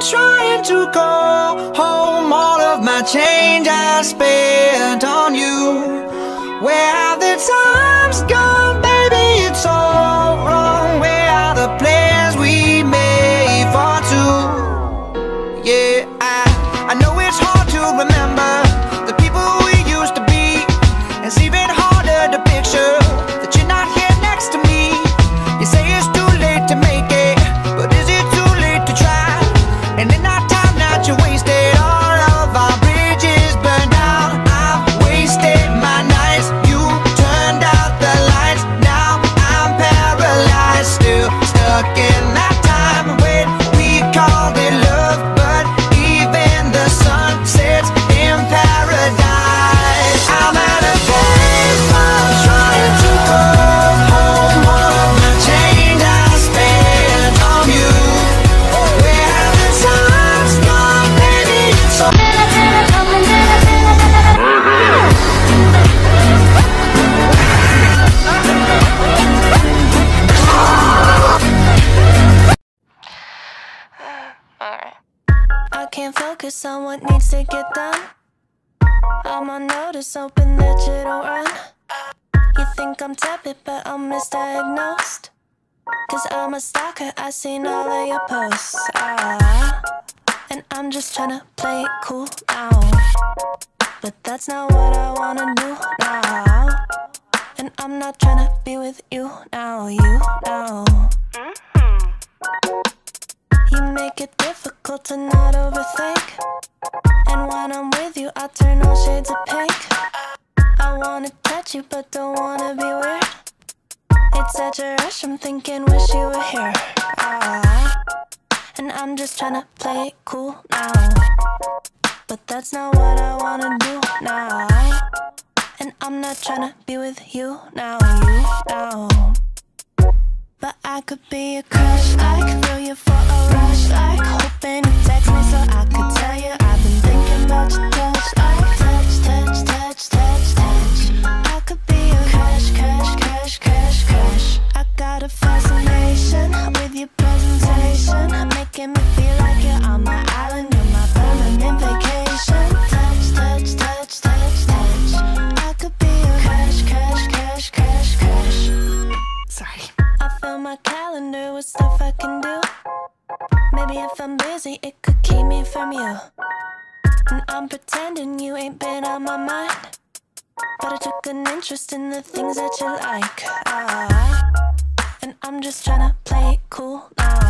trying to call home all of my change I spent on you. Where have the times gone, baby? It's all wrong. Where are the plans we made for two? Yeah, I know it's hard to remember the people we used to be. It's even harder to picture that you're not here next to me. You say it's too late to make it, but is it too late to try? And in our time that you wasted, all of our bridges burned down. I've wasted my nights, you turned out the lights. Now I'm paralyzed, still stuck in that time when we called it love. But even the sun sets in paradise. I'm at a baseball trying to call home all of my change I spent on you. Where have the times gone, baby? It's so I can't focus on what needs to get done. I'm on notice, hoping that you don't run. You think I'm tepid, but I'm misdiagnosed. Cause I'm a stalker, I seen all of your posts. And I'm just tryna play it cool now. But that's not what I wanna do now. And I'm not tryna be with you now, you now. You make it difficult to not overthink. And when I'm with you, I turn all shades of pink. I wanna touch you, but don't wanna be weird. It's such a rush, I'm thinking, wish you were here. And I'm just tryna play it cool now. But that's not what I wanna do now. And I'm not tryna be with you now, you now. But I could be a crush, like throw you for a rush, like hoping you text me so I could tell you I've been thinking about your touch, like touch, touch, touch, touch, touch. I could be a crush, crush, crush, crush, crush. I got a fascination with your presentation, making me feel like you're on my island, you're my permanent vacation. Touch, touch, touch, touch, touch. I could be a crush, crush, crush, crush, crush. Sorry. I fill my calendar with stuff I can do. Maybe if I'm busy, it could keep me from you. And I'm pretending you ain't been on my mind, but I took an interest in the things that you like. And I'm just tryna play it cool now.